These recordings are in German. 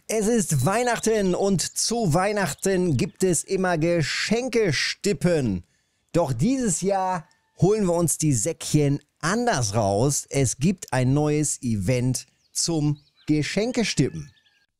Es ist Weihnachten und zu Weihnachten gibt es immer Geschenkestippen. Doch dieses Jahr holen wir uns die Säckchen anders raus. Es gibt ein neues Event zum Geschenkestippen.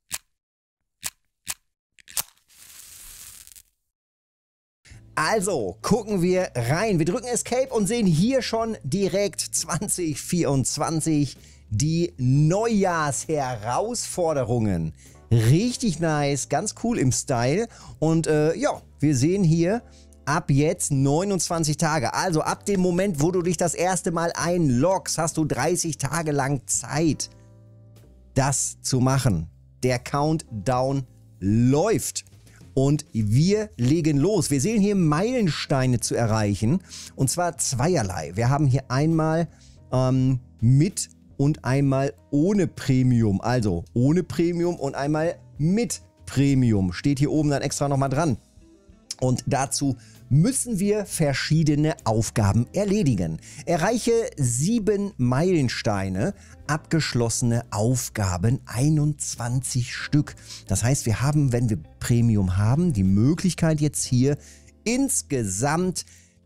Also gucken wir rein. Wir drücken Escape und sehen hier schon direkt 2024 die Neujahrsherausforderungen. Richtig nice, ganz cool im Style. Und ja, wir sehen hier ab jetzt 29 Tage. Also ab dem Moment, wo du dich das erste Mal einloggst, hast du 30 Tage lang Zeit, das zu machen. Der Countdown läuft. Und wir legen los. Wir sehen hier Meilensteine zu erreichen. Und zwar zweierlei. Wir haben hier einmal mit und einmal ohne Premium. Also ohne Premium und einmal mit Premium. Steht hier oben dann extra nochmal dran. Und dazu müssen wir verschiedene Aufgaben erledigen. Erreiche 7 Meilensteine, abgeschlossene Aufgaben 21 Stück. Das heißt, wir haben, wenn wir Premium haben, die Möglichkeit jetzt hier insgesamt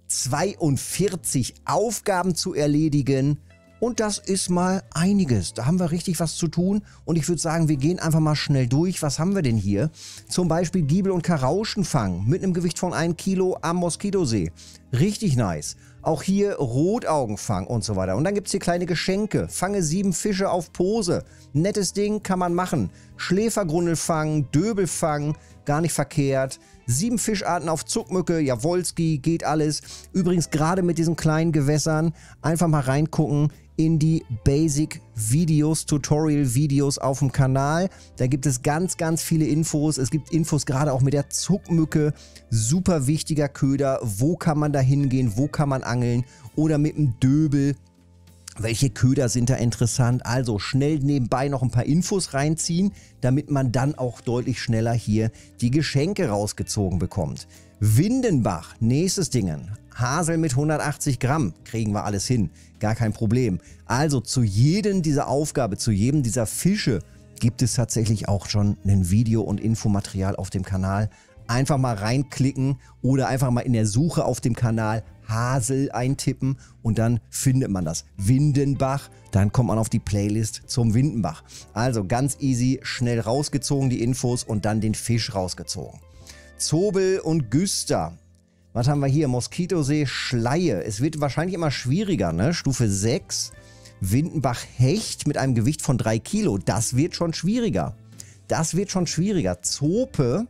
42 Aufgaben zu erledigen. Und das ist mal einiges. Da haben wir richtig was zu tun. Und ich würde sagen, wir gehen einfach mal schnell durch. Was haben wir denn hier? Zum Beispiel Giebel- und Karauschenfang mit einem Gewicht von 1 Kilo am Moskitosee. Richtig nice. Auch hier Rotaugenfang und so weiter. Und dann gibt es hier kleine Geschenke. Fange 7 Fische auf Pose. Nettes Ding, kann man machen. Schläfergrundelfang, Döbelfang, gar nicht verkehrt. 7 Fischarten auf Zuckmücke, Jawolski, geht alles. Übrigens gerade mit diesen kleinen Gewässern einfach mal reingucken in die Basic-Videos, Tutorial-Videos auf dem Kanal. Da gibt es ganz, ganz viele Infos. Es gibt Infos gerade auch mit der Zuckmücke. Super wichtiger Köder. Wo kann man da hingehen? Wo kann man angeln? Oder mit dem Döbel. Welche Köder sind da interessant? Also schnell nebenbei noch ein paar Infos reinziehen, damit man dann auch deutlich schneller hier die Geschenke rausgezogen bekommt. Windenbach, nächstes Ding. Hasel mit 180 Gramm, kriegen wir alles hin, gar kein Problem. Also zu jedem dieser Aufgabe, zu jedem dieser Fische gibt es tatsächlich auch schon ein Video und Infomaterial auf dem Kanal. Einfach mal reinklicken oder einfach mal in der Suche auf dem Kanal Hasel eintippen und dann findet man das. Windenbach, dann kommt man auf die Playlist zum Windenbach. Also ganz easy, schnell rausgezogen die Infos und dann den Fisch rausgezogen. Zobel und Güster. Was haben wir hier? Moskitosee, Schleie. Es wird wahrscheinlich immer schwieriger, ne? Stufe 6. Windenbach Hecht mit einem Gewicht von 3 Kilo. Das wird schon schwieriger. Das wird schon schwieriger. Zope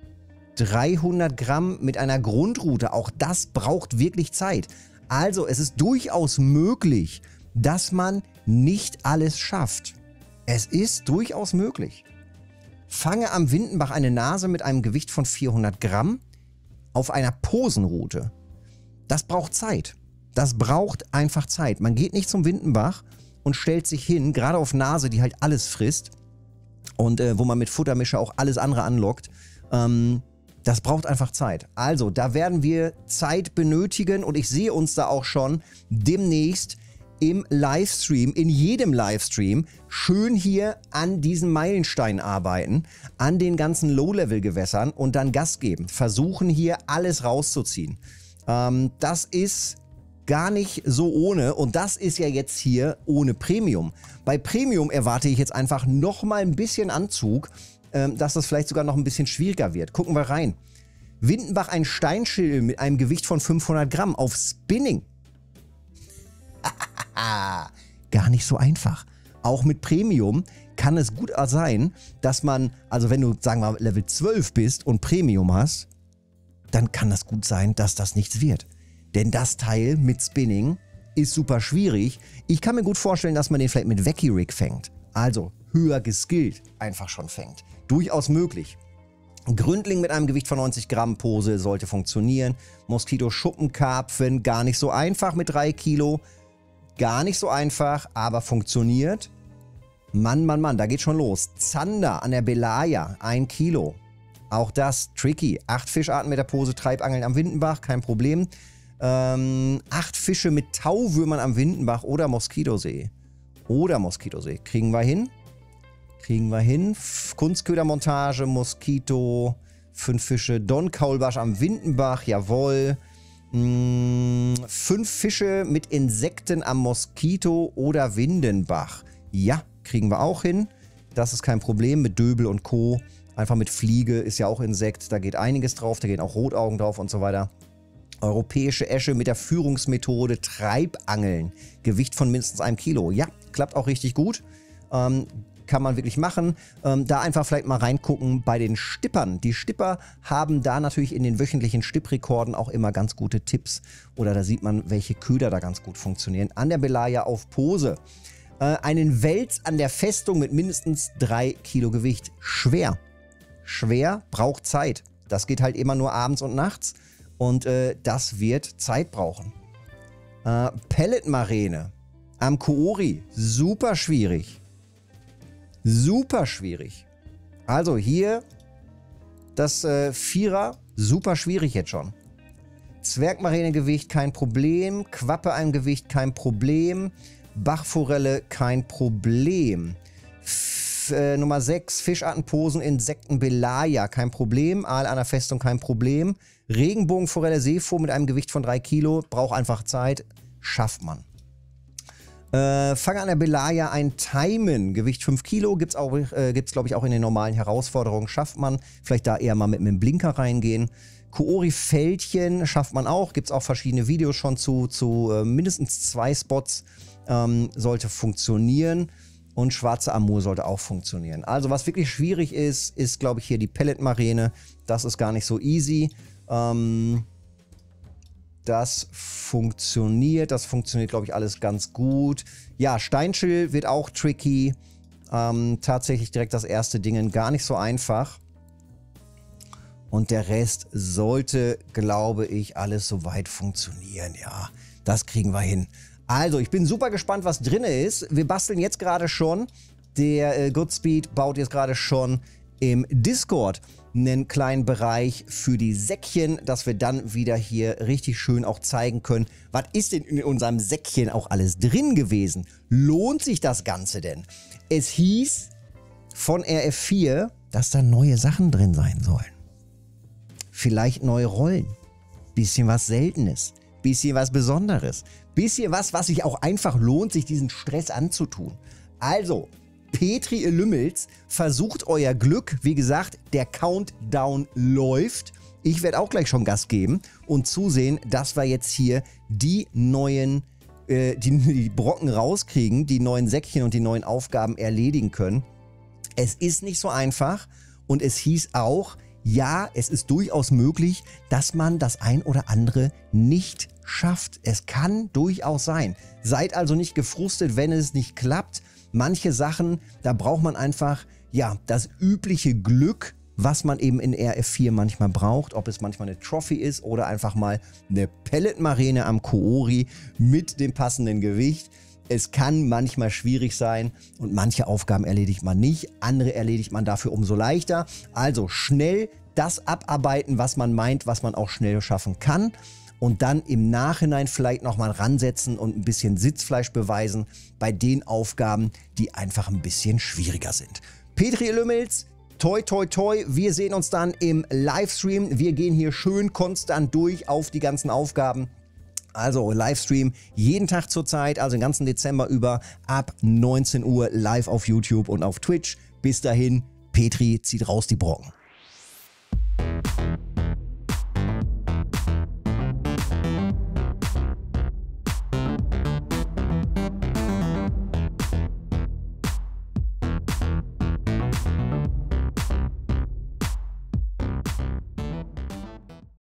300 Gramm mit einer Grundrute. Auch das braucht wirklich Zeit. Also es ist durchaus möglich, dass man nicht alles schafft. Es ist durchaus möglich. Fange am Windenbach eine Nase mit einem Gewicht von 400 Gramm auf einer Posenroute. Das braucht Zeit. Das braucht einfach Zeit. Man geht nicht zum Windenbach und stellt sich hin, gerade auf Nase, die halt alles frisst und wo man mit Futtermischer auch alles andere anlockt. Das braucht einfach Zeit. Also, da werden wir Zeit benötigen und ich sehe uns da auch schon demnächst im Livestream, in jedem Livestream, schön hier an diesen Meilensteinen arbeiten, an den ganzen Low-Level-Gewässern und dann Gas geben. Versuchen hier alles rauszuziehen. Das ist gar nicht so ohne und das ist ja jetzt hier ohne Premium. Bei Premium erwarte ich jetzt einfach nochmal ein bisschen Anzug, dass das vielleicht sogar noch ein bisschen schwieriger wird. Gucken wir rein. Windenbach ein Steinschädel mit einem Gewicht von 500 Gramm auf Spinning. Gar nicht so einfach. Auch mit Premium kann es gut sein, dass man, also wenn du, sagen wir mal, Level 12 bist und Premium hast, dann kann das gut sein, dass das nichts wird. Denn das Teil mit Spinning ist super schwierig. Ich kann mir gut vorstellen, dass man den vielleicht mit Vecchi-Rig fängt. Also höher geskillt einfach schon fängt. Durchaus möglich. Gründling mit einem Gewicht von 90 Gramm Pose sollte funktionieren. Moskito-Schuppenkarpfen, gar nicht so einfach mit 3 Kilo. Gar nicht so einfach, aber funktioniert. Mann, Mann, Mann, da geht schon los. Zander an der Belaya, 1 Kilo. Auch das tricky. 8 Fischarten mit der Pose Treibangeln am Windenbach, kein Problem. 8 Fische mit Tauwürmern am Windenbach oder Moskitosee. Kriegen wir hin. Kriegen wir hin. Kunstködermontage, Moskito, 5 Fische, Don Kaulbarsch am Windenbach, jawohl. 5 Fische mit Insekten am Moskito oder Windenbach. Ja, kriegen wir auch hin. Das ist kein Problem mit Döbel und Co. Einfach mit Fliege ist ja auch Insekt. Da geht einiges drauf. Da gehen auch Rotaugen drauf und so weiter. Europäische Esche mit der Führungsmethode Treibangeln. Gewicht von mindestens 1 Kilo. Ja, klappt auch richtig gut. Kann man wirklich machen. Da einfach vielleicht mal reingucken bei den Stippern. Die Stipper haben da natürlich in den wöchentlichen Stipprekorden auch immer ganz gute Tipps. Oder da sieht man, welche Köder da ganz gut funktionieren. An der Belaya auf Pose. Einen Wels an der Festung mit mindestens 3 Kilo Gewicht. Schwer. Schwer, braucht Zeit. Das geht halt immer nur abends und nachts. Und das wird Zeit brauchen. Pelletmaräne am Koori. Super schwierig. Super schwierig. Also hier das Vierer, super schwierig jetzt schon. Zwergmaräne-Gewicht kein Problem. Quappe ein Gewicht kein Problem. Bachforelle kein Problem. Nummer 6, Fischartenposen, Insekten, Belaya, kein Problem. Aal an der Festung, kein Problem. Regenbogenforelle, Seeform mit einem Gewicht von 3 Kilo, braucht einfach Zeit, schafft man. Fang an der Belaya ein Timen, Gewicht 5 Kilo, gibt's glaube ich auch in den normalen Herausforderungen, schafft man. Vielleicht da eher mal mit einem Blinker reingehen. Koori-Fältchen schafft man auch, gibt es auch verschiedene Videos schon zu mindestens 2 Spots, sollte funktionieren. Und schwarze Amur sollte auch funktionieren. Also was wirklich schwierig ist, ist glaube ich hier die Pelletmaräne. Das ist gar nicht so easy. Das funktioniert glaube ich alles ganz gut. Ja, Steinschil wird auch tricky. Tatsächlich direkt das erste Ding gar nicht so einfach. Und der Rest sollte, glaube ich, alles soweit funktionieren. Ja, das kriegen wir hin. Also, ich bin super gespannt, was drin ist. Wir basteln jetzt gerade schon. Der Goodspeed baut jetzt gerade schon im Discord einen kleinen Bereich für die Säckchen, dass wir dann wieder hier richtig schön auch zeigen können, was ist denn in unserem Säckchen auch alles drin gewesen? Lohnt sich das Ganze denn? Es hieß von RF4, dass da neue Sachen drin sein sollen. Vielleicht neue Rollen. Bisschen was Seltenes. Bisschen was Besonderes. Bisschen was sich auch einfach lohnt, sich diesen Stress anzutun. Also, Petri ihr Lümmels, versucht euer Glück. Wie gesagt, der Countdown läuft. Ich werde auch gleich schon Gas geben und zusehen, dass wir jetzt hier die neuen, die Brocken rauskriegen, die neuen Säckchen und die neuen Aufgaben erledigen können. Es ist nicht so einfach und es hieß auch, ja, es ist durchaus möglich, dass man das ein oder andere nicht schafft. Es kann durchaus sein. Seid also nicht gefrustet, wenn es nicht klappt. Manche Sachen, da braucht man einfach, ja, das übliche Glück, was man eben in RF4 manchmal braucht. Ob es manchmal eine Trophy ist oder einfach mal eine Pelletmaräne am Koori mit dem passenden Gewicht. Es kann manchmal schwierig sein und manche Aufgaben erledigt man nicht, andere erledigt man dafür umso leichter. Also schnell das abarbeiten, was man meint, was man auch schnell schaffen kann und dann im Nachhinein vielleicht nochmal ransetzen und ein bisschen Sitzfleisch beweisen bei den Aufgaben, die einfach ein bisschen schwieriger sind. Petri Lümmels, toi toi toi, wir sehen uns dann im Livestream. Wir gehen hier schön konstant durch auf die ganzen Aufgaben. Also Livestream jeden Tag zur Zeit, also den ganzen Dezember über ab 19 Uhr live auf YouTube und auf Twitch. Bis dahin, Petri zieht raus die Brocken.